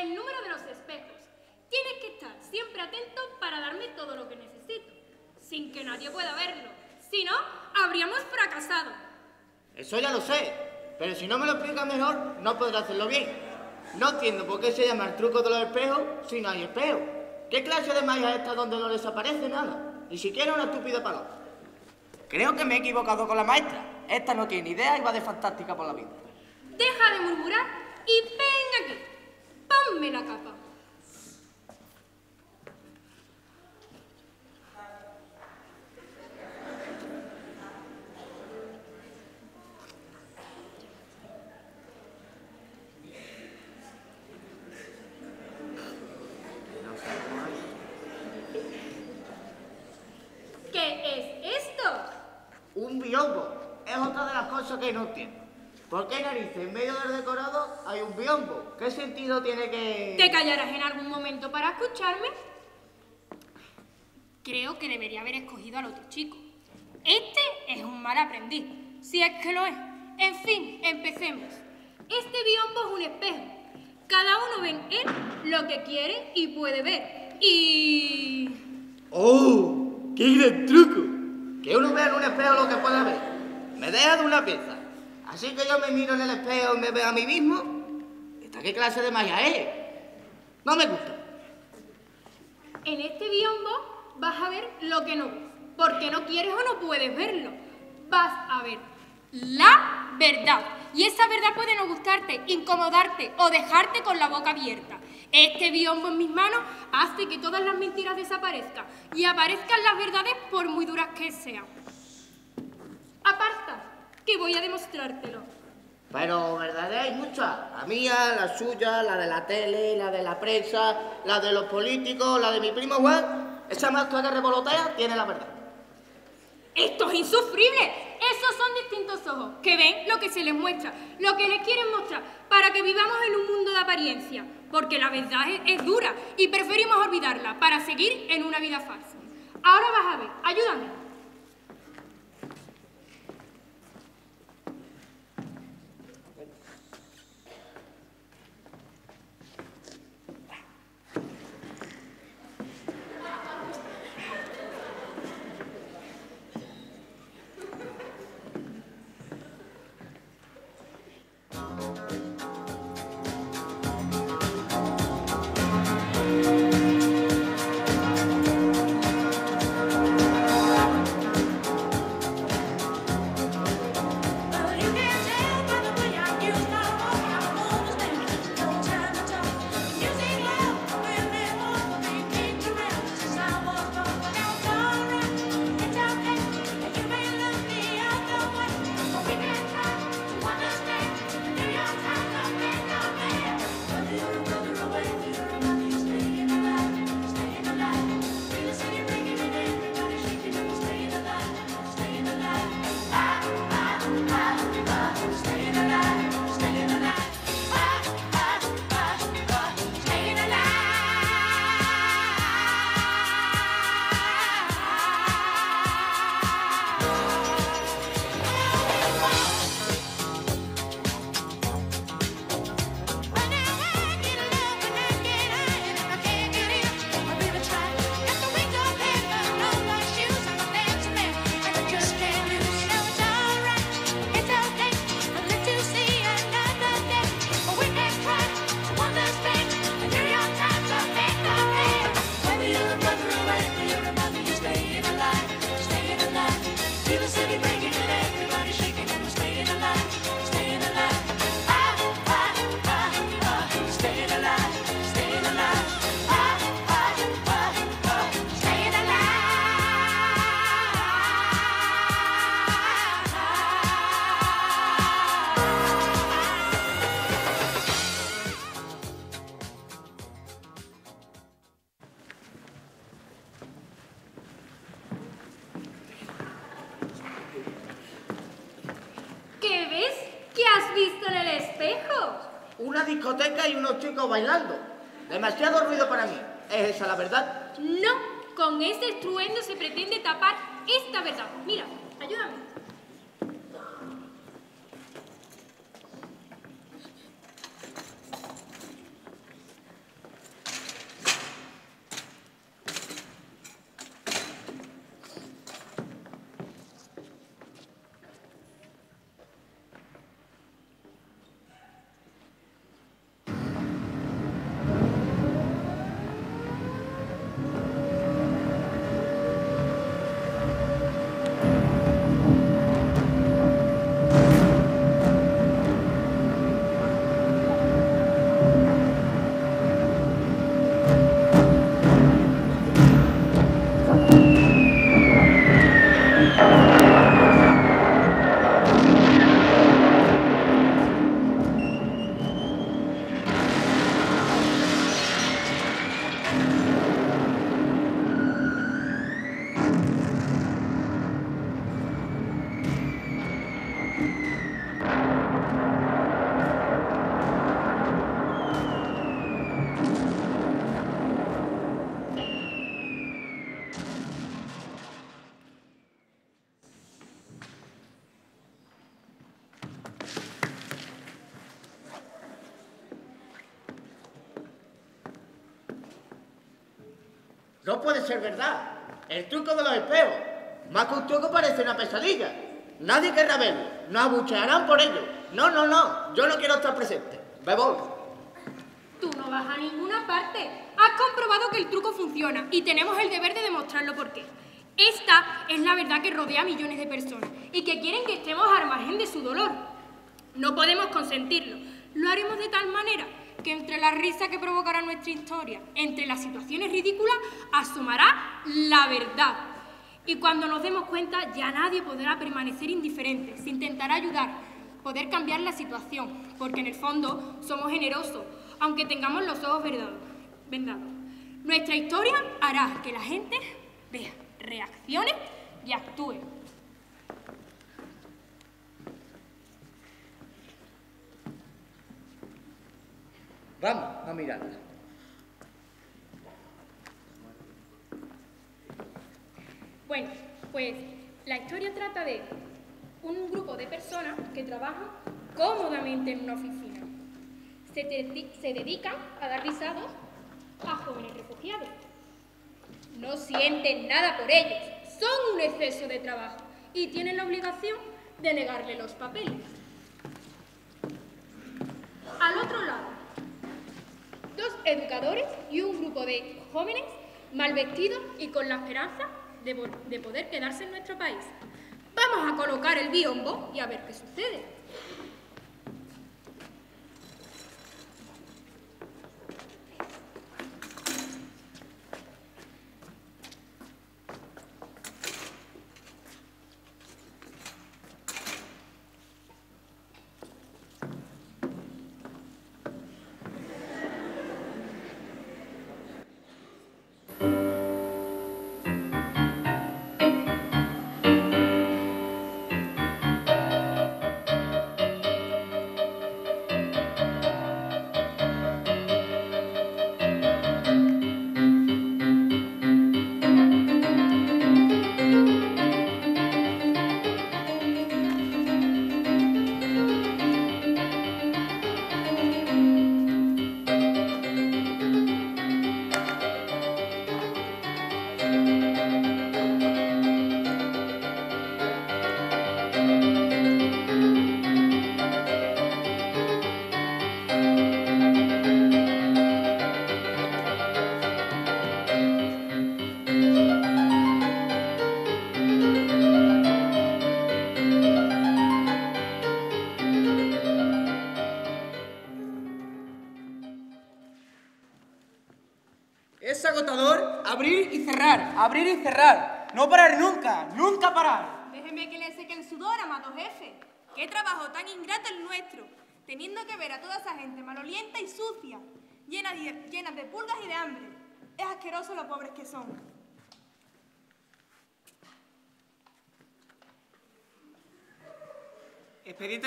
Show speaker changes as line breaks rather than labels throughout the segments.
el número de los espejos. Tienes que estar siempre atento para darme todo lo que necesito, sin que nadie pueda verlo. Si no, habríamos fracasado.
Eso ya lo sé, pero si no me lo explicas mejor, no podré hacerlo bien. No entiendo por qué se llama el truco de los espejos si no hay espejos. ¿Qué clase de magia es esta donde no desaparece nada? Ni siquiera una estúpida palabra. Creo que me he equivocado con la maestra. Esta no tiene idea y va de fantástica por la vida.
Deja de murmurar y ven aquí. Ponme la capa. ¿Qué es esto?
Un biombo. Es otra de las cosas que no entiendo. ¿Por qué narices en medio del decorado hay un biombo? ¿Qué sentido tiene que...?
¿Te callarás en algún momento para escucharme? Creo que debería haber escogido al otro chico. Este es un mal aprendiz, si es que lo es. En fin, empecemos. Este biombo es un espejo. Cada uno ve en él lo que quiere y puede ver. Y...
¡Oh! ¡Qué gran truco! Que uno vea en un espejo lo que pueda ver. Me deja de una pieza. Así que yo me miro en el espejo y me veo a mí mismo. ¿Esta qué clase de magia es? No me gusta.
En este biombo vas a ver lo que no ves, porque no quieres o no puedes verlo. Vas a ver la verdad. Y esa verdad puede no gustarte, incomodarte o dejarte con la boca abierta. Este biombo en mis manos hace que todas las mentiras desaparezcan y aparezcan las verdades por muy duras que sean. Aparta, que voy a demostrártelo.
Pero verdades hay muchas. La mía, la suya, la de la tele, la de la prensa, la de los políticos, la de mi primo Juan. Esa máscara que revolotea tiene la verdad.
¡Esto es insufrible! Esos son distintos ojos, que ven lo que se les muestra, lo que les quieren mostrar, para que vivamos en un mundo de apariencia. Porque la verdad es dura y preferimos olvidarla para seguir en una vida falsa. Ahora vas a ver, ayúdame. ¿Qué ves? ¿Qué has visto en el espejo?
Una discoteca y unos chicos bailando. Demasiado ruido para mí. ¿Es esa la verdad?
No, con ese estruendo se pretende tapar esta verdad. Mira, ayúdame.
No puede ser verdad. El truco de los espejos. Más que un truco parece una pesadilla. Nadie querrá verlo. Nos abuchearán por ello. No, no, no. Yo no quiero estar presente. Me voy.
Tú no vas a ninguna parte. Has comprobado que el truco funciona y tenemos el deber de demostrarlo por qué. Esta es la verdad que rodea a millones de personas y que quieren que estemos al margen de su dolor. No podemos consentirlo. Lo haremos de tal manera que entre la risa que provocará nuestra historia, entre las situaciones ridículas, asomará la verdad. Y cuando nos demos cuenta, ya nadie podrá permanecer indiferente. Se intentará ayudar, poder cambiar la situación, porque en el fondo somos generosos, aunque tengamos los ojos vendados. Nuestra historia hará que la gente vea, reaccione y actúe.
Vamos a mirarla.
Bueno, pues la historia trata de un grupo de personas que trabajan cómodamente en una oficina. Se dedican a dar visados a jóvenes refugiados. No sienten nada por ellos, son un exceso de trabajo y tienen la obligación de negarle los papeles. Al otro lado, dos educadores y un grupo de jóvenes mal vestidos y con la esperanza de poder quedarse en nuestro país. Vamos a colocar el biombo y a ver qué sucede.
Es agotador abrir y cerrar, no parar nunca, nunca parar.
Déjeme que le seque el sudor, amado jefe. Qué trabajo tan ingrato el nuestro, teniendo que ver a toda esa gente malolienta y sucia, llena de pulgas y de hambre. Es asqueroso lo pobres que son.
Expediente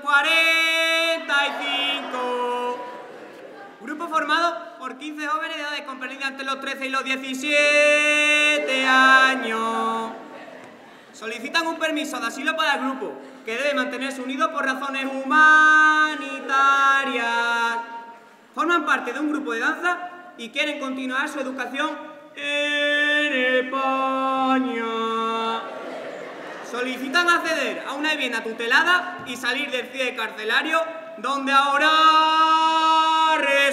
345. Grupo formado por 15 jóvenes de edades comprendidas entre los 13 y los 17 años. Solicitan un permiso de asilo para el grupo, que debe mantenerse unido por razones humanitarias. Forman parte de un grupo de danza y quieren continuar su educación en España. Solicitan acceder a una vivienda tutelada y salir del CIE carcelario donde ahora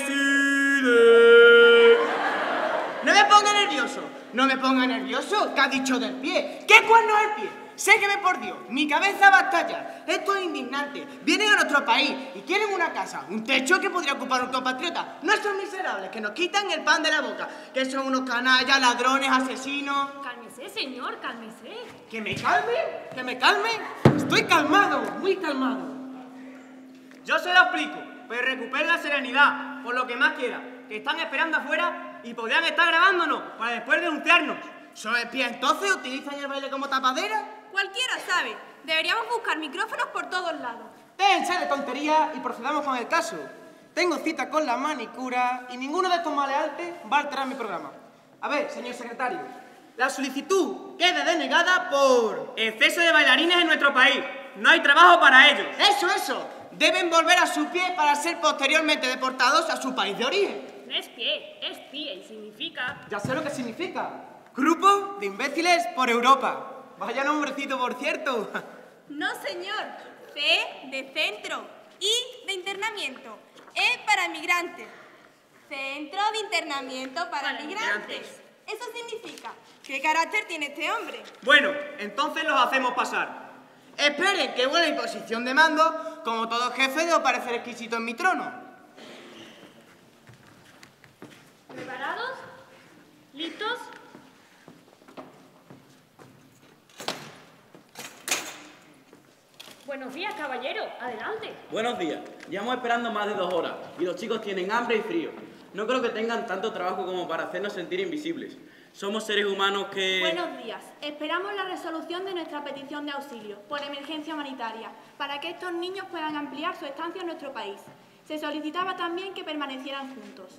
reside.
No me ponga nervioso. No me ponga nervioso. ¿Qué ha dicho del pie? ¿Qué cuerno es el pie? Séqueme por Dios. Mi cabeza va a estallar. Esto es indignante. Vienen a nuestro país y quieren una casa, un techo que podría ocupar un compatriota. Nuestros miserables que nos quitan el pan de la boca. Que son unos canallas, ladrones, asesinos.
Cálmese, señor, cálmese.
¿Que me calme? ¿Que me calme? Estoy calmado, muy calmado.
Yo se lo explico, pero recuperen la serenidad, por lo que más quiera, que están esperando afuera y podrían estar grabándonos para después denunciarnos.
¿Son espías entonces? ¿Utilizan el baile como tapadera?
Cualquiera sabe. Deberíamos buscar micrófonos por todos lados.
Déjense de tonterías y procedamos con el caso. Tengo cita con la manicura y ninguno de estos maleantes va a alterar mi programa. A ver, señor secretario, la solicitud queda denegada por exceso de bailarines en nuestro país. No hay trabajo para ellos.
Eso. Deben volver a su pie para ser posteriormente deportados a su país de origen.
No es pie, es pie y significa...
Ya sé lo que significa. Grupo de imbéciles por Europa. Vaya nombrecito, por cierto.
No, señor. C de centro. I de internamiento. E para migrantes. Centro de internamiento para migrantes. Eso significa, ¿qué carácter tiene este hombre?
Bueno, entonces los hacemos pasar.
Esperen, que buena imposición de mando. Como todo jefe, debo parecer exquisito en mi trono.
¿Preparados? ¿Listos? Buenos días, caballero. Adelante.
Buenos días. Llevamos esperando más de 2 horas y los chicos tienen hambre y frío. No creo que tengan tanto trabajo como para hacernos sentir invisibles. Somos seres humanos que...
Buenos días. Esperamos la resolución de nuestra petición de auxilio por emergencia humanitaria para que estos niños puedan ampliar su estancia en nuestro país. Se solicitaba también que permanecieran juntos.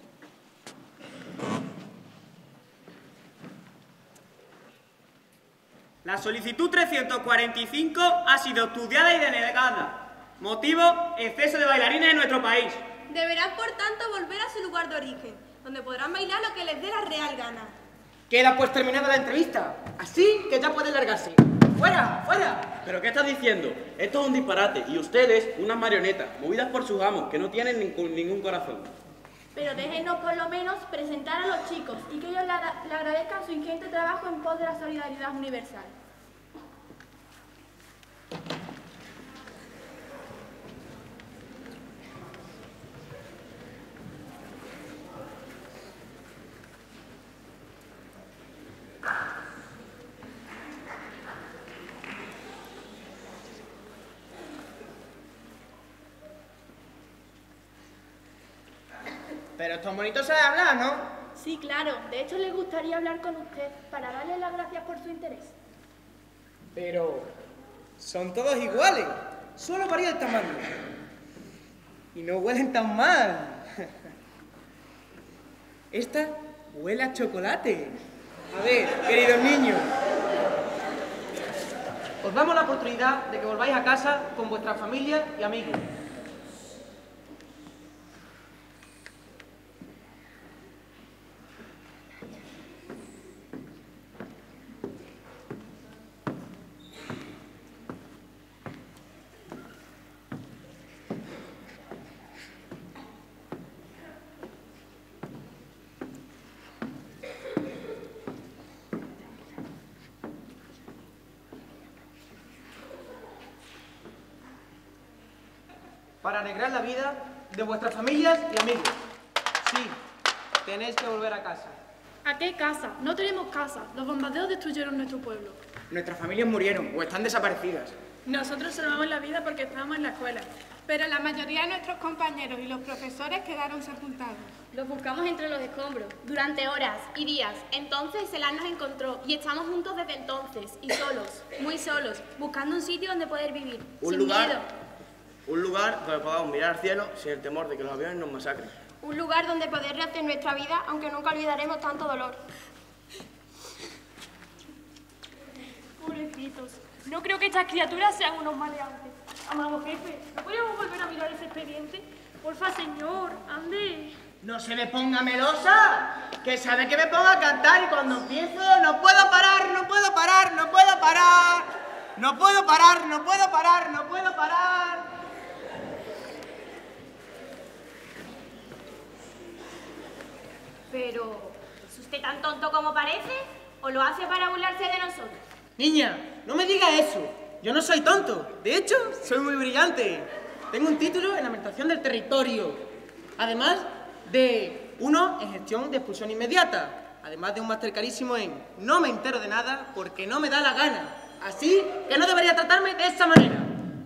La solicitud 345 ha sido estudiada y denegada. Motivo, exceso de bailarines en nuestro país.
Deberán, por tanto, volver a su lugar de origen, donde podrán bailar lo que les dé la real gana.
Queda pues terminada la entrevista. Así que ya pueden largarse. ¡Fuera! ¡Fuera!
¿Pero qué estás diciendo? Esto es un disparate y ustedes, unas marionetas, movidas por sus amos, que no tienen ningún corazón.
Pero déjenos por lo menos presentar a los chicos y que ellos le agradezcan su ingente trabajo en pos de la solidaridad universal.
Pero estos bonitos saben hablar, ¿no?
Sí, claro. De hecho, les gustaría hablar con usted para darle las gracias por su interés.
Pero son todos iguales. Solo varía el tamaño. Y no huelen tan mal. Esta huele a chocolate. A ver, queridos niños. Os damos la oportunidad de que volváis a casa con vuestra familia y amigos. Para alegrar la vida de vuestras familias y amigos. Sí, tenéis que volver a casa.
¿A qué casa? No tenemos casa. Los bombardeos destruyeron nuestro pueblo.
Nuestras familias murieron o están desaparecidas.
Nosotros salvamos la vida porque estábamos en la escuela.
Pero la mayoría de nuestros compañeros y los profesores quedaron sepultados.
Los buscamos entre los escombros.
Durante horas y días. Entonces Celán nos encontró y estamos juntos desde entonces. Y solos, muy solos, buscando un sitio donde poder vivir. Sin miedo.
Un lugar donde podamos mirar al cielo sin el temor de que los aviones nos masacren.
Un lugar donde poder rehacer nuestra vida, aunque nunca olvidaremos tanto dolor.
Pobrecitos. No creo que estas criaturas sean unos maleantes. Amado jefe, ¿no podríamos volver a mirar ese expediente? Porfa, señor, ande.
No se me ponga melosa, que sabe que me pongo a cantar y cuando empiezo no puedo parar, no puedo parar, no puedo parar. No puedo parar, no puedo parar, no puedo parar.
Pero, ¿es usted tan tonto como parece? ¿O lo hace para burlarse de nosotros?
Niña, no me diga eso. Yo no soy tonto. De hecho, soy muy brillante. Tengo un título en Administración del Territorio. Además de uno en Gestión de Expulsión Inmediata. Además de un máster carísimo en No me entero de nada porque no me da la gana. Así que no debería tratarme de esa manera.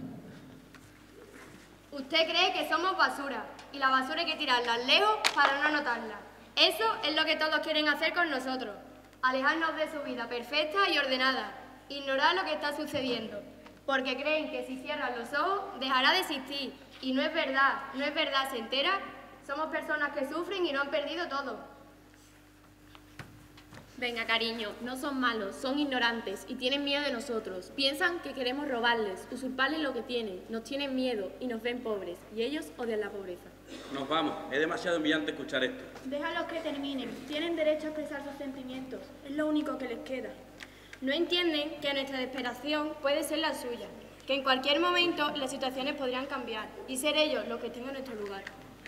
Usted cree que somos basura y la basura hay que tirarla lejos para no notarla. Eso es lo que todos quieren hacer con nosotros. Alejarnos de su vida perfecta y ordenada. Ignorar lo que está sucediendo. Porque creen que si cierran los ojos dejará de existir. Y no es verdad, no es verdad, ¿se entera? Somos personas que sufren y no han perdido todo.
Venga, cariño, no son malos, son ignorantes y tienen miedo de nosotros. Piensan que queremos robarles, usurparles lo que tienen, nos tienen miedo y nos ven pobres, y ellos odian la pobreza.
Nos vamos, es demasiado humillante escuchar esto.
Déjalos que terminen, tienen derecho a expresar sus sentimientos, es lo único que les queda.
No entienden que nuestra desesperación puede ser la suya, que en cualquier momento las situaciones podrían cambiar y ser ellos los que estén en nuestro lugar.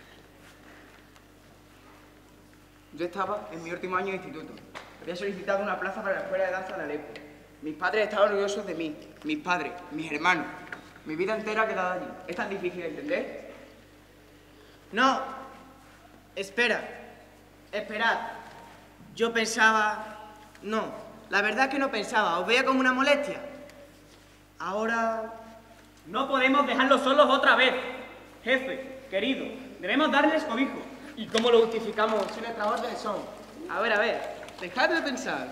Yo estaba en mi último año de instituto. Había solicitado una plaza para la escuela de danza de Alepo. Mis padres estaban orgullosos de mí, mis padres, mis hermanos. Mi vida entera ha quedado allí. ¿Es tan difícil de entender? No. Espera. Esperad. Yo pensaba... No. La verdad es que no pensaba. Os veía como una molestia. Ahora...
No podemos dejarlos solos otra vez. Jefe, querido, debemos darles cobijo.
¿Y cómo lo justificamos si nuestras órdenes son? A ver, dejad de pensar.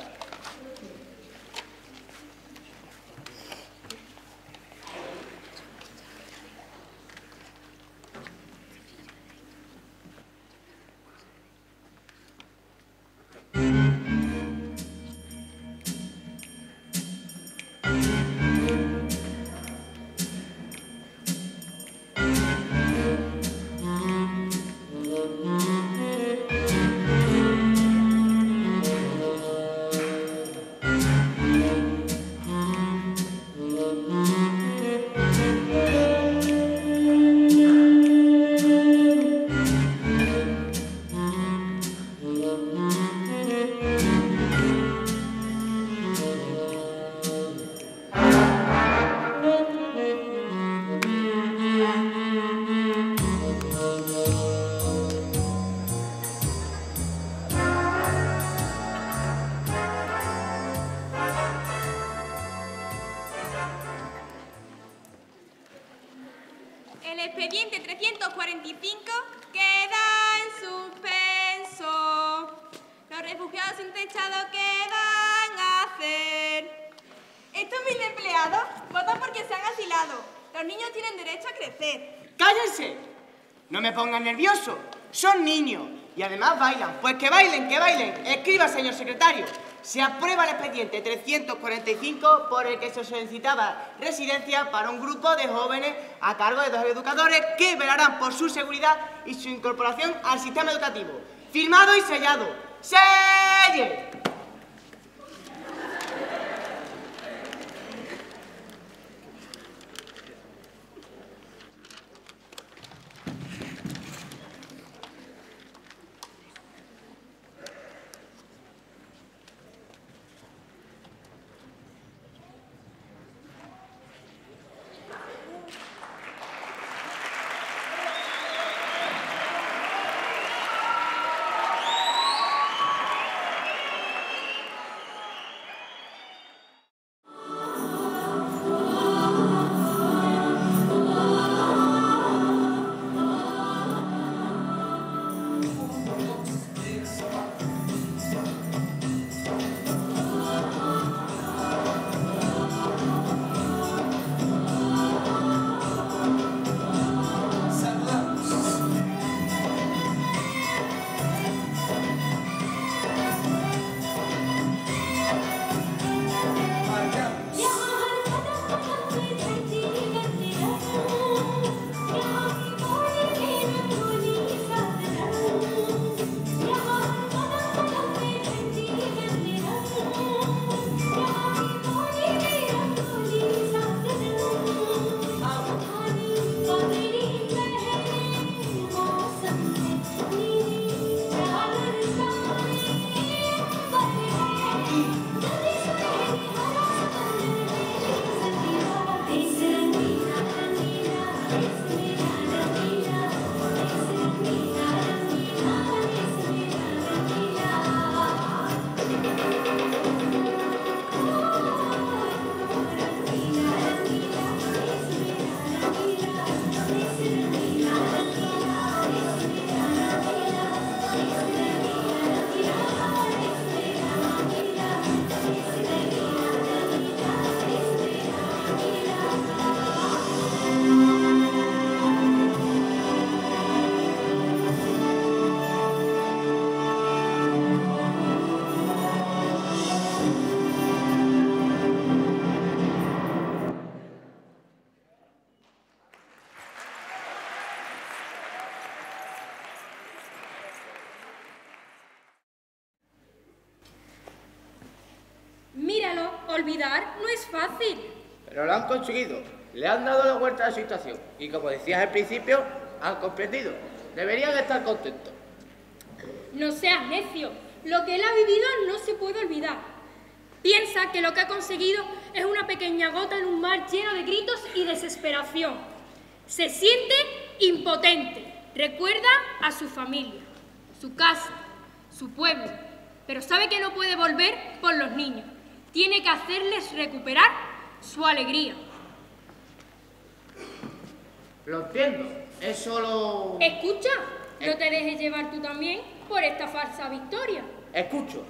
El expediente 345 queda en suspenso. Los refugiados sin techado, ¿qué van a hacer? Estos 1000 empleados votan porque se han asilado. Los niños tienen derecho a crecer.
¡Cállense! No me pongan nervioso. Son niños. Y además bailan. Pues que bailen, que bailen. Escriba, señor secretario. Se aprueba el expediente 345 por el que se solicitaba residencia para un grupo de jóvenes a cargo de 2 educadores que velarán por su seguridad y su incorporación al sistema educativo. Firmado y sellado. ¡Selle!
olvidar no es fácil.
Pero lo han conseguido. Le han dado la vuelta a la situación. Y como decías al principio, han comprendido. Deberían estar contentos.
No seas necio. Lo que él ha vivido no se puede olvidar. Piensa que lo que ha conseguido es una pequeña gota en un mar lleno de gritos y desesperación. Se siente impotente. Recuerda a su familia, su casa, su pueblo. Pero sabe que no puede volver por los niños. Tiene que hacerles recuperar su alegría.
Lo entiendo. Es solo...
Escucha, no te dejes llevar tú también por esta falsa victoria.
Escucho.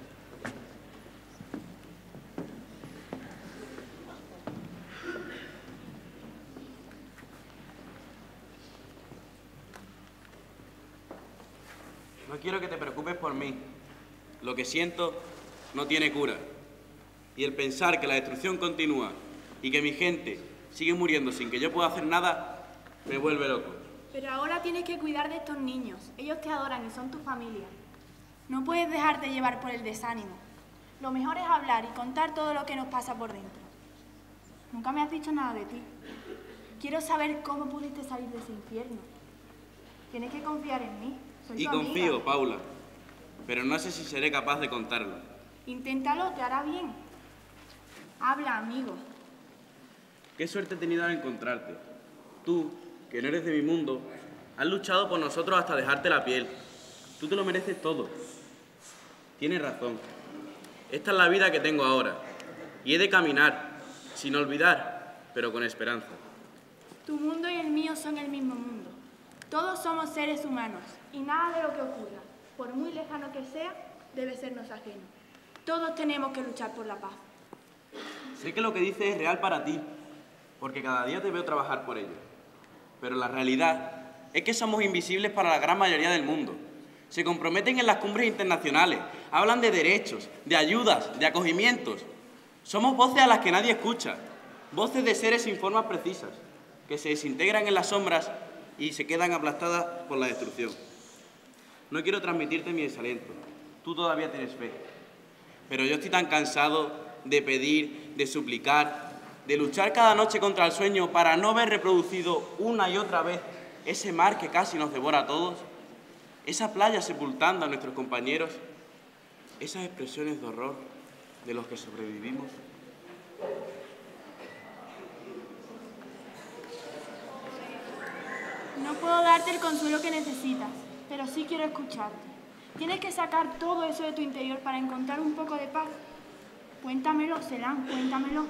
No quiero que te preocupes por mí. Lo que siento no tiene cura. Y el pensar que la destrucción continúa y que mi gente sigue muriendo sin que yo pueda hacer nada, me vuelve loco.
Pero ahora tienes que cuidar de estos niños. Ellos te adoran y son tu familia. No puedes dejarte llevar por el desánimo. Lo mejor es hablar y contar todo lo que nos pasa por dentro. Nunca me has dicho nada de ti. Quiero saber cómo pudiste salir de ese infierno. Tienes que confiar en mí. Soy
Y
tu amiga.
confío, Paula, pero no sé si seré capaz de contarlo.
Inténtalo, te hará bien. Habla, amigo.
Qué suerte he tenido al encontrarte. Tú, que no eres de mi mundo, has luchado por nosotros hasta dejarte la piel. Tú te lo mereces todo. Tienes razón. Esta es la vida que tengo ahora. Y he de caminar, sin olvidar, pero con esperanza.
Tu mundo y el mío son el mismo mundo. Todos somos seres humanos y nada de lo que ocurra, por muy lejano que sea, debe sernos ajeno. Todos tenemos que luchar por la paz.
Sé que lo que dices es real para ti, porque cada día te veo trabajar por ello. Pero la realidad es que somos invisibles para la gran mayoría del mundo. Se comprometen en las cumbres internacionales, hablan de derechos, de ayudas, de acogimientos. Somos voces a las que nadie escucha, voces de seres sin formas precisas, que se desintegran en las sombras y se quedan aplastadas por la destrucción. No quiero transmitirte mi desaliento. Tú todavía tienes fe. Pero yo estoy tan cansado de pedir, de suplicar, de luchar cada noche contra el sueño para no ver reproducido una y otra vez ese mar que casi nos devora a todos, esa playa sepultando a nuestros compañeros, esas expresiones de horror de los que sobrevivimos.
No puedo darte el consuelo que necesitas, pero sí quiero escucharte. Tienes que sacar todo eso de tu interior para encontrar un poco de paz. Cuéntamelo, Selán, cuéntamelo.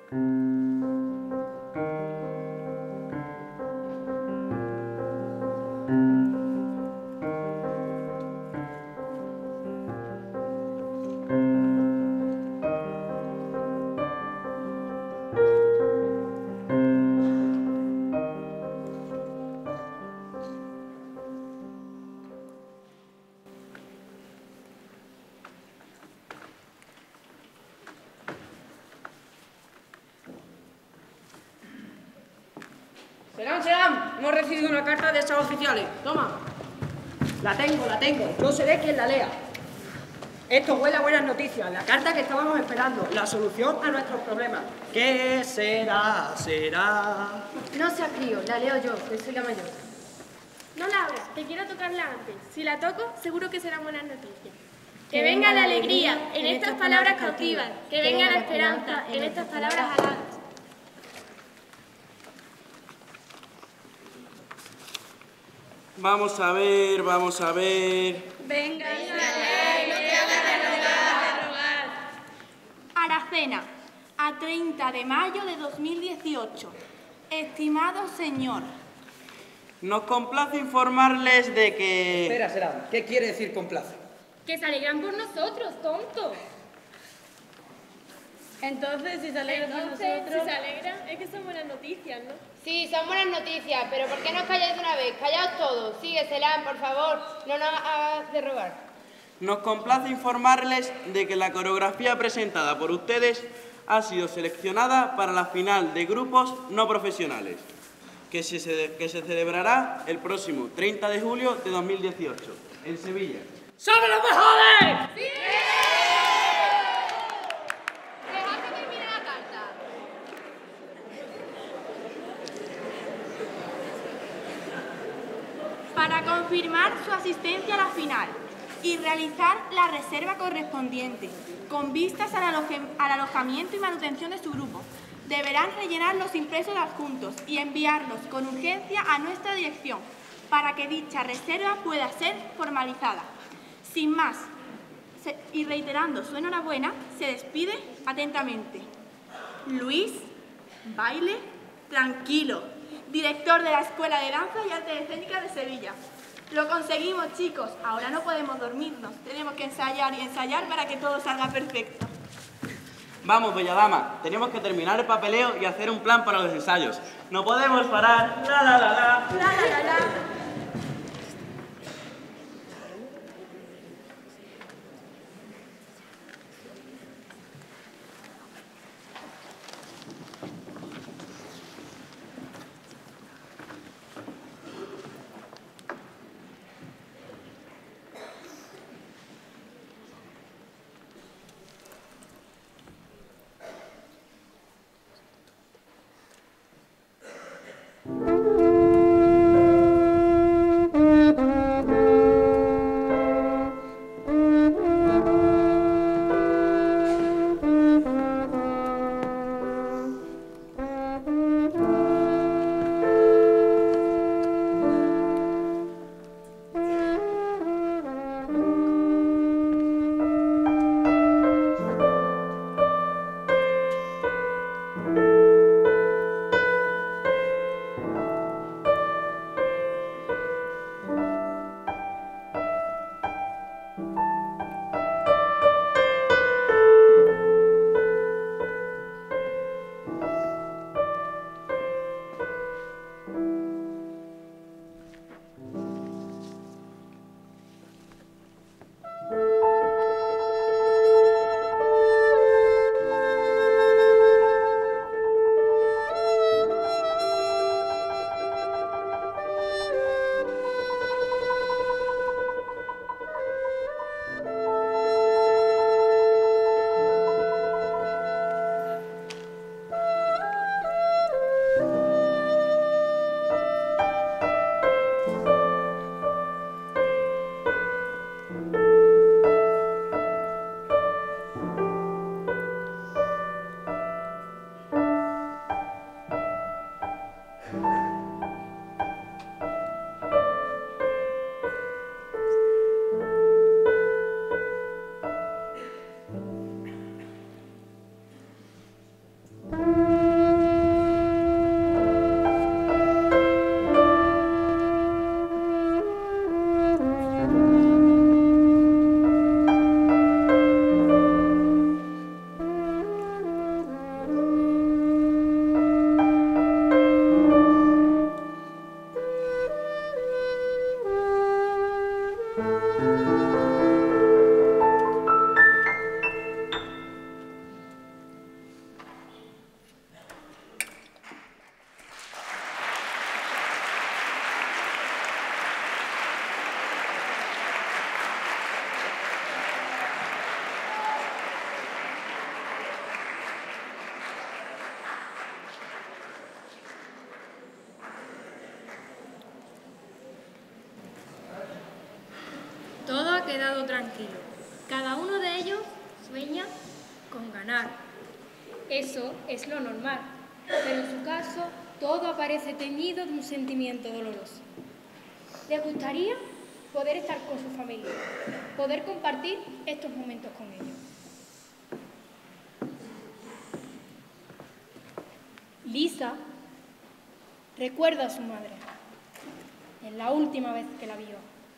Serán, hemos recibido una carta de estados oficiales. Toma. La tengo. Yo seré quien la lea. Esto huele a buenas noticias. La carta que estábamos esperando. La solución a nuestros problemas. ¿Qué será?
No seas crío, la leo yo, que soy la mayor.
No la abras, que quiero tocarla antes. Si la toco, seguro que serán buenas noticias. Que venga la alegría en estas palabras cautivas. Que venga la esperanza en estas palabras aladas.
Vamos a ver.
Venga, Aracena, a 30 de mayo de 2018. Estimado señor.
Nos complace informarles de que...
Espera, Serán, ¿qué quiere decir complace?
Que se alegran por nosotros, tontos.
Entonces, si se alegran por
Si
nosotros...
se alegran, es que son buenas noticias, ¿no?
Sí, son buenas noticias, pero ¿por qué no os calláis de una vez? Callaos todos. Sigue, Selam, por favor. No nos hagas de rogar.
Nos complace informarles de que la coreografía presentada por ustedes ha sido seleccionada para la final de grupos no profesionales, que se celebrará el próximo 30 de julio de 2018, en Sevilla.
¡Somos los mejores!
¡Sí! Dejad que termine la carta.
Para confirmar su asistencia a la final y realizar la reserva correspondiente con vistas al alojamiento y manutención de su grupo, deberán rellenar los impresos adjuntos y enviarlos con urgencia a nuestra dirección para que dicha reserva pueda ser formalizada. Sin más, y reiterando su enhorabuena, se despide atentamente Luis Baile Tranquilo, director de la Escuela de Danza y Artes Escénicas de Sevilla. Lo conseguimos, chicos. Ahora no podemos dormirnos. Tenemos que ensayar y ensayar para que todo salga perfecto.
Vamos, bella dama, tenemos que terminar el papeleo y hacer un plan para los ensayos. No podemos parar. La, la, la, la.
La, la, la, la.
todo tranquilo. Cada uno de ellos sueña con ganar.
Eso es lo normal, pero en su caso todo aparece teñido de un sentimiento doloroso. Les gustaría poder estar con su familia, poder compartir estos momentos con ellos. Lisa recuerda a su madre. Es la última vez que la vio.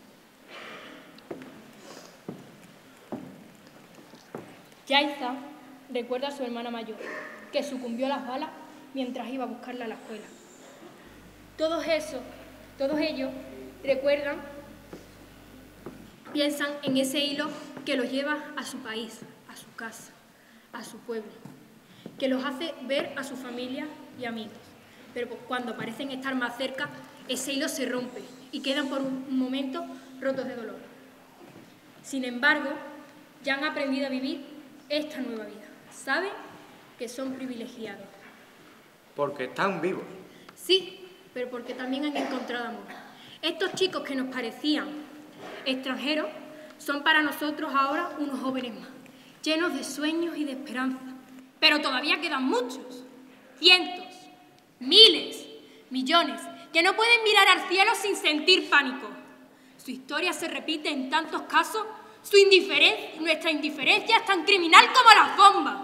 Yaiza recuerda a su hermana mayor, que sucumbió a las balas mientras iba a buscarla a la escuela. Todos ellos recuerdan, piensan en ese hilo que los lleva a su país, a su casa, a su pueblo, que los hace ver a su familia y amigos. Pero cuando parecen estar más cerca, ese hilo se rompe y quedan por un momento rotos de dolor. Sin embargo, ya han aprendido a vivir esta nueva vida. Saben que son privilegiados.
Porque están vivos.
Sí, pero porque también han encontrado amor. Estos chicos que nos parecían extranjeros son para nosotros ahora unos jóvenes más, llenos de sueños y de esperanza. Pero todavía quedan muchos, cientos, miles, millones, que no pueden mirar al cielo sin sentir pánico. Su historia se repite en tantos casos, nuestra indiferencia es tan criminal como las bombas.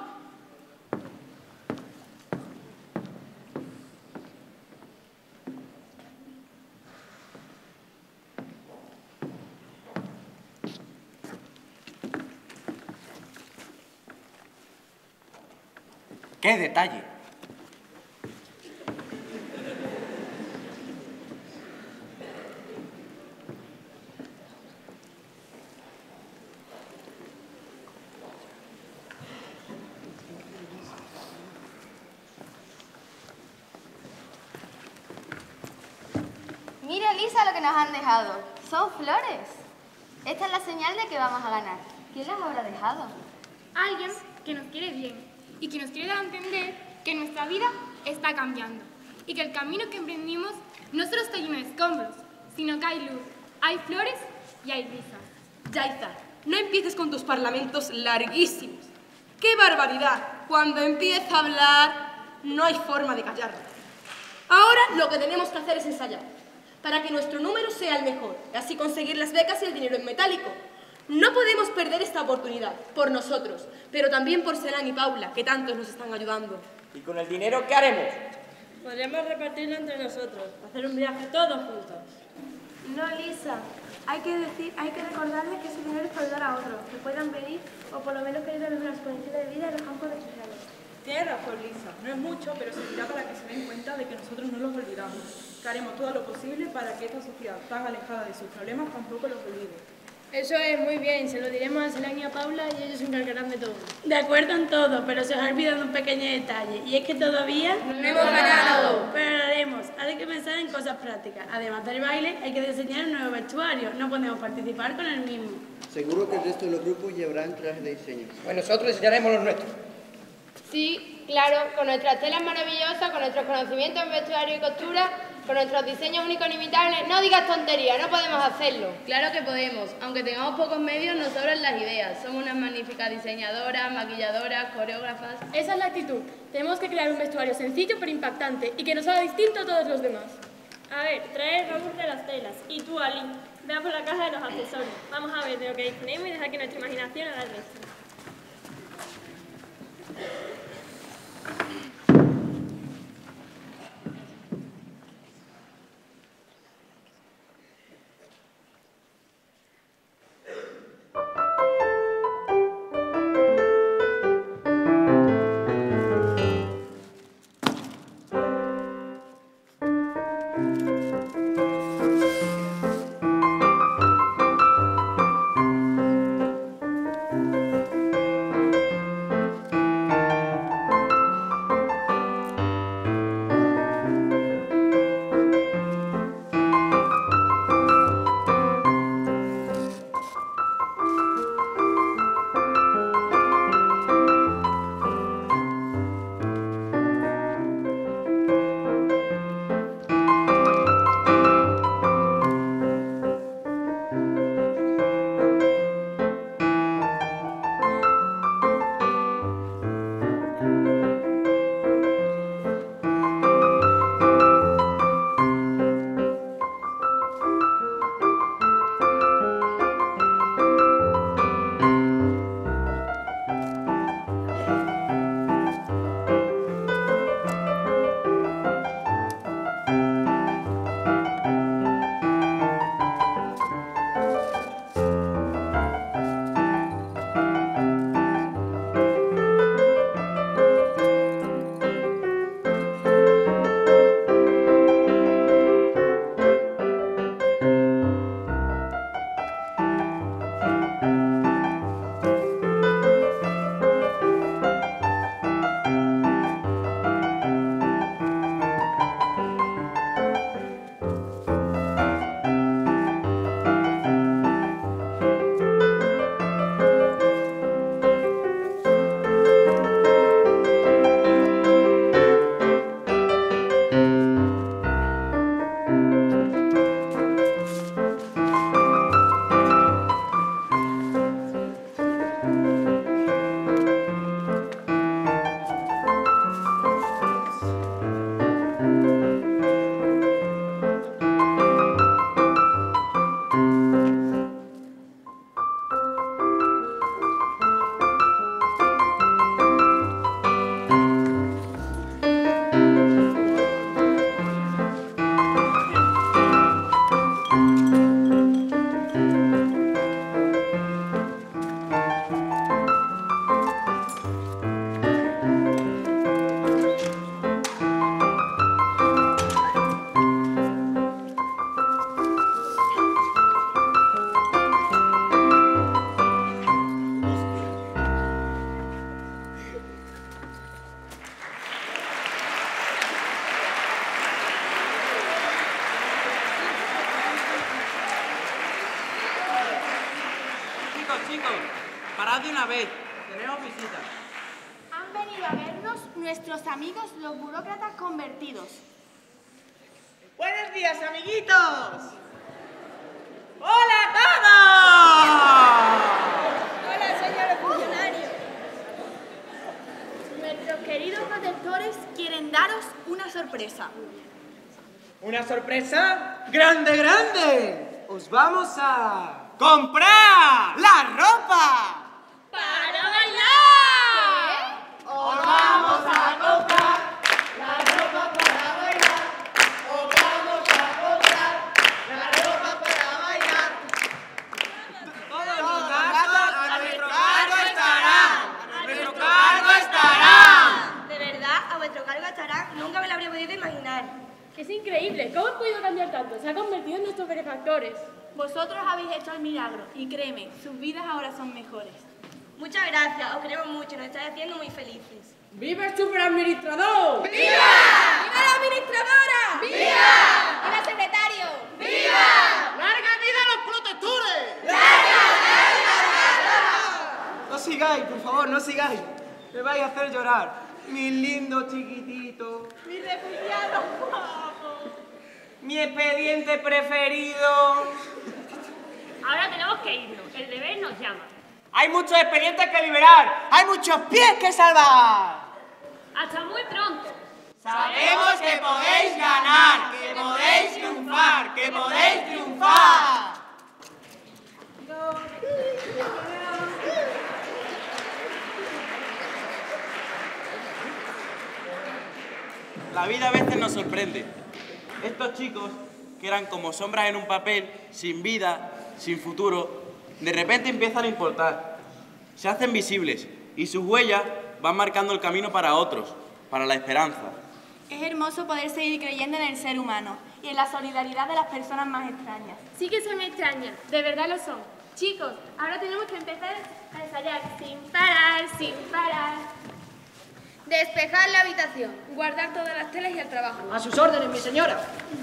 ¡Qué detalle!
Mira, Lisa, lo que nos han dejado. Son flores. Esta es la señal de que vamos a ganar. ¿Quién las habrá dejado?
Alguien que nos quiere bien y que nos quiere dar a entender que nuestra vida está cambiando y que el camino que emprendimos no solo está lleno de escombros, sino que hay luz, hay flores y hay risas.
Yaiza, no empieces con tus parlamentos larguísimos. ¡Qué barbaridad! Cuando empieza a hablar, no hay forma de callarlo. Ahora lo que tenemos que hacer es ensayar, para que nuestro número sea el mejor, y así conseguir las becas y el dinero en metálico. No podemos perder esta oportunidad, por nosotros, pero también por Selán y Paula, que tantos nos están ayudando.
¿Y con el dinero qué haremos?
Podríamos repartirlo entre nosotros, hacer un viaje todos juntos.
No, Lisa. Hay que recordarles que ese dinero es para ayudar a otros, que puedan venir o por lo menos que ayuden a mejorar las condiciones de vida en los campos de sociales.
Tienes razón, Lisa. No es mucho, pero servirá para que se den cuenta de que nosotros no los olvidamos. Que haremos todo lo posible para que esta sociedad tan alejada de sus problemas tampoco los olvide.
Eso es muy bien, se lo diremos a Selán y a Paula y ellos se encargarán de todo.
De acuerdo en todo, pero se os ha olvidado un pequeño detalle, y es que todavía
no hemos ganado.
Pero lo haremos, hay que pensar en cosas prácticas. Además del baile, hay que diseñar un nuevo vestuario, no podemos participar con el mismo.
Seguro que el resto de los grupos llevarán trajes de diseño.
Pues nosotros diseñaremos los nuestros.
Sí, claro, con nuestras telas maravillosas, con nuestros conocimientos en vestuario y costura, con nuestros diseños únicos e inimitables. No digas tonterías, no podemos hacerlo.
Claro que podemos. Aunque tengamos pocos medios, nos sobran las ideas. Somos unas magníficas diseñadoras, maquilladoras, coreógrafas.
Esa es la actitud. Tenemos que crear un vestuario sencillo pero impactante y que nos haga distinto a todos los demás.
A ver, trae el ramos de las telas. Y tú, Ali, vea por la caja de los accesorios. Vamos a ver de lo que disponemos y dejar que nuestra imaginación haga el resto.
Parad de una vez, tenemos visita.
Han venido a vernos nuestros amigos los burócratas convertidos.
¡Buenos días, amiguitos! ¡Hola a todos!
Hola, señores funcionarios.
Nuestros queridos
protectores quieren daros una sorpresa.
¿Una sorpresa? ¡Grande, grande! ¡Os vamos a comprar la ropa!
¡Para bailar!
Os vamos a comprar la ropa para bailar. Os vamos a comprar la ropa para bailar.
Todos los gastos a nuestro cargo estarán. ¡A nuestro cargo estarán!
De verdad, a vuestro cargo estarán. Nunca me lo habría podido imaginar.
Es increíble. ¿Cómo han podido cambiar tanto? Se ha convertido en nuestros benefactores.
Vosotros habéis hecho el milagro y créeme, sus vidas ahora son mejores.
Muchas gracias, os queremos mucho, nos estáis haciendo muy felices.
¡Viva el superadministrador!
¡Viva! ¡Viva la administradora! ¡Viva! ¡Viva el secretario! ¡Viva!
¡Larga vida a los protectores!
No sigáis, por favor, no sigáis. Me vais a hacer llorar. Mi lindo chiquitito.
¡Mi refugiado guapo!
Mi expediente preferido.
Ahora tenemos que irnos. El deber nos llama.
Hay muchos expedientes que liberar. Hay muchos pies que salvar.
Hasta muy pronto.
Sabemos que podéis ganar, que podéis triunfar, que podéis triunfar.
La vida a veces nos sorprende. Estos chicos, que eran como sombras en un papel, sin vida, sin futuro, de repente empiezan a importar. Se hacen visibles y sus huellas van marcando el camino para otros, para la esperanza.
Es hermoso poder seguir creyendo en el ser humano y en la solidaridad de las personas más extrañas.
Sí que son extrañas, de verdad lo son. Chicos, ahora tenemos que empezar a ensayar sin parar, sin parar.
Despejar la habitación, guardar todas las telas y el trabajo.
A sus órdenes, mi señora.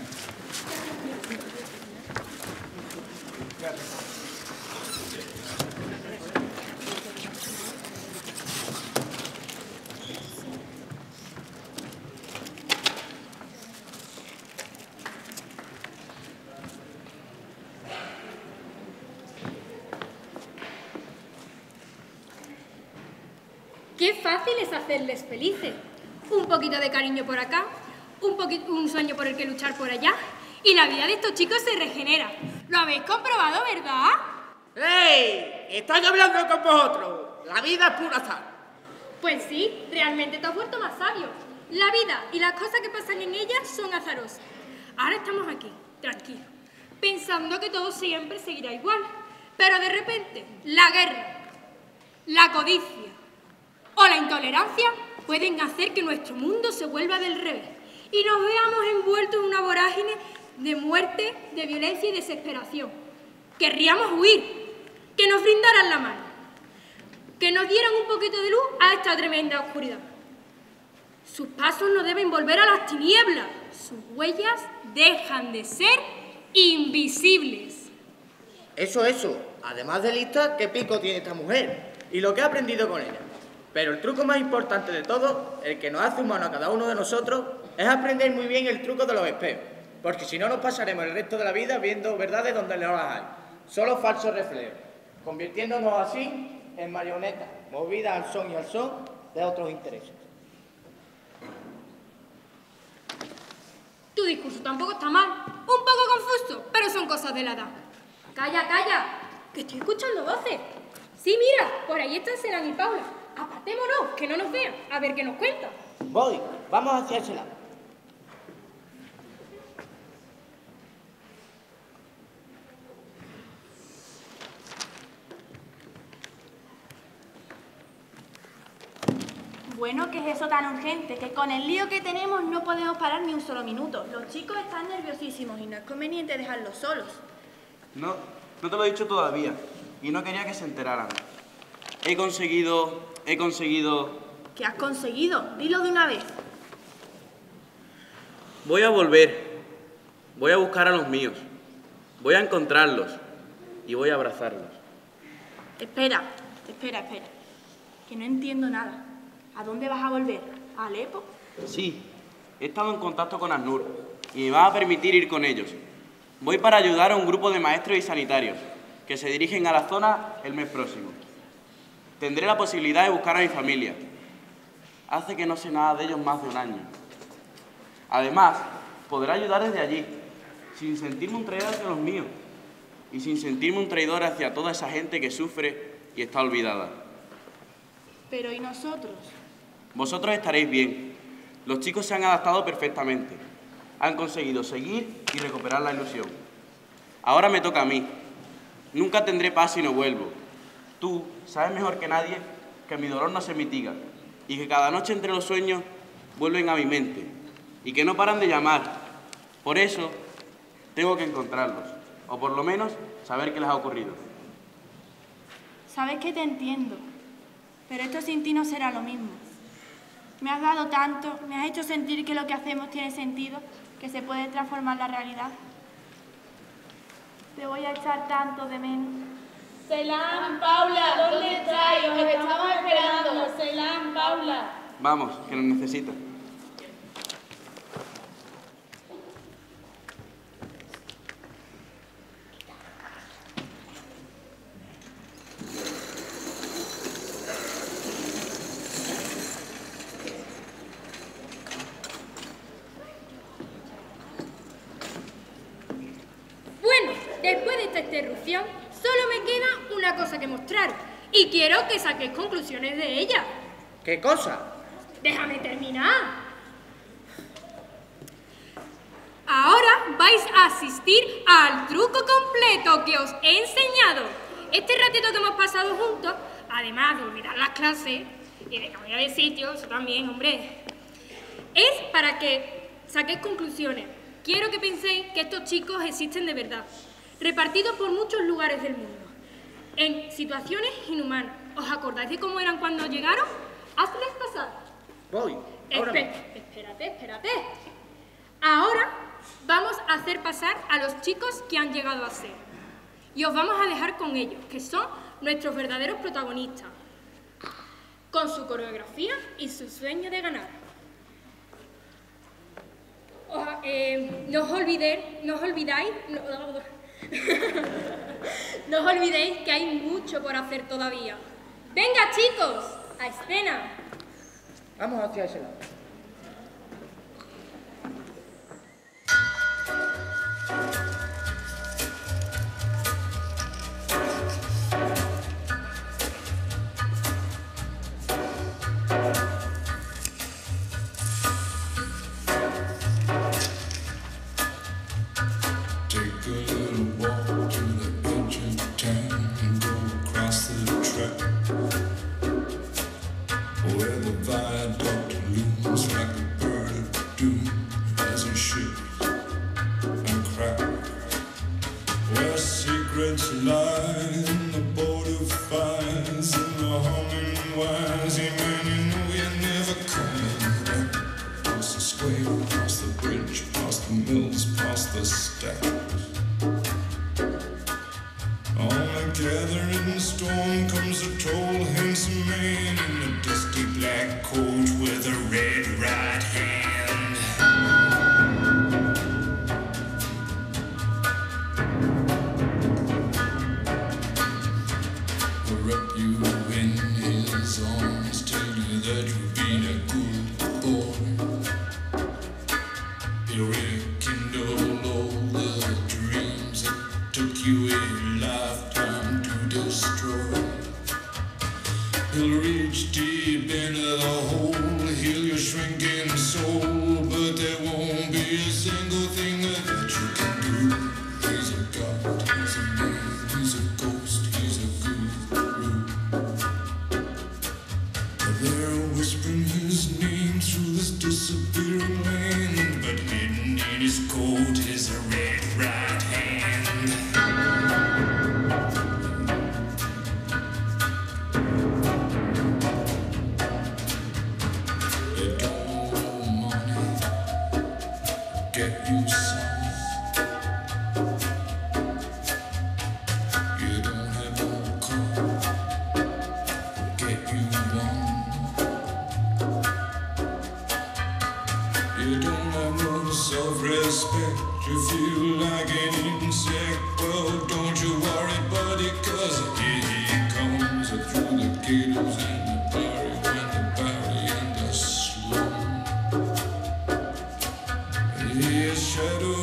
Qué fácil es hacerles felices. Un poquito de cariño por acá, un sueño por el que luchar por allá, y la vida de estos chicos se regenera. ¿Lo habéis comprobado, verdad?
¡Ey! ¡Estoy hablando con vosotros! La vida es puro azar.
Pues sí, realmente te has vuelto más sabio. La vida y las cosas que pasan en ella son azarosas. Ahora estamos aquí, tranquilos, pensando que todo siempre seguirá igual. Pero de repente, la guerra, la codicia o la intolerancia pueden hacer que nuestro mundo se vuelva del revés y nos veamos envueltos en una vorágine de muerte, de violencia y desesperación. Querríamos huir, que nos brindaran la mano, que nos dieran un poquito de luz a esta tremenda oscuridad. Sus pasos no deben volver a las tinieblas, sus huellas dejan de ser invisibles.
Eso. Además de lista, qué pico tiene esta mujer y lo que ha aprendido con ella. Pero el truco más importante de todo, el que nos hace humano a cada uno de nosotros, es aprender muy bien el truco de los espejos. Porque si no, nos pasaremos el resto de la vida viendo verdades donde no las hay. Solo falsos reflejos, convirtiéndonos así en marionetas, movidas al son y al son de otros intereses.
Tu discurso tampoco está mal, un poco confuso, pero son cosas de la edad. Calla, calla, que estoy escuchando voces. Sí, mira, por ahí están Serán y Paula. Apartémonos, que no nos vean, a ver qué nos cuentan.
Voy, vamos hacia ese lado.
Bueno, ¿qué es eso tan urgente? Que con el lío que tenemos no podemos parar ni un solo minuto. Los chicos están nerviosísimos y no es conveniente dejarlos solos.
No te lo he dicho todavía y no quería que se enteraran. He conseguido...
¿Qué has conseguido? Dilo de una vez.
Voy a volver. Voy a buscar a los míos. Voy a encontrarlos y voy a abrazarlos.
Espera, Espera, espera. Que no entiendo nada. ¿A dónde vas a volver? ¿A Alepo?
Sí, he estado en contacto con ACNUR y me va a permitir ir con ellos. Voy para ayudar a un grupo de maestros y sanitarios que se dirigen a la zona el mes próximo. Tendré la posibilidad de buscar a mi familia. Hace que no sé nada de ellos más de un año. Además, podré ayudar desde allí, sin sentirme un traidor hacia los míos y sin sentirme un traidor hacia toda esa gente que sufre y está olvidada.
Pero ¿y nosotros?
Vosotros estaréis bien. Los chicos se han adaptado perfectamente. Han conseguido seguir y recuperar la ilusión. Ahora me toca a mí. Nunca tendré paz si no vuelvo. Tú sabes mejor que nadie que mi dolor no se mitiga y que cada noche entre los sueños vuelven a mi mente y que no paran de llamar. Por eso tengo que encontrarlos, o por lo menos saber qué les ha ocurrido.
Sabes que te entiendo, pero esto sin ti no será lo mismo. Me has dado tanto, me has hecho sentir que lo que hacemos tiene sentido, que se puede transformar la realidad. Te voy a echar tanto de menos.
Selam, Paula, ¿dónde estáis? Os estamos esperando. Selam, Paula.
Vamos, que nos necesitan.
Después de esta interrupción, solo me queda una cosa que mostrar y quiero que saquéis conclusiones de ella.
¿Qué cosa?
Déjame terminar. Ahora vais a asistir al truco completo que os he enseñado. Este ratito que hemos pasado juntos, además de olvidar las clases y de cambiar de sitio, eso también, hombre, es para que saquéis conclusiones. Quiero que penséis que estos chicos existen de verdad, repartidos por muchos lugares del mundo, en situaciones inhumanas. ¿Os acordáis de cómo eran cuando llegaron? Hazles pasar.
Voy.
Espérate. Ahora vamos a hacer pasar a los chicos que han llegado a ser. Y os vamos a dejar con ellos, que son nuestros verdaderos protagonistas, con su coreografía y su sueño de ganar. No os olvidéis que hay mucho por hacer todavía. ¡Venga, chicos! ¡A escena!
Vamos hacia ese lado.
You don't have no self-respect. You feel like an insect. Well, don't you worry, buddy, 'cause here he comes through the gables and the barrio and the valley and the slum. His shadow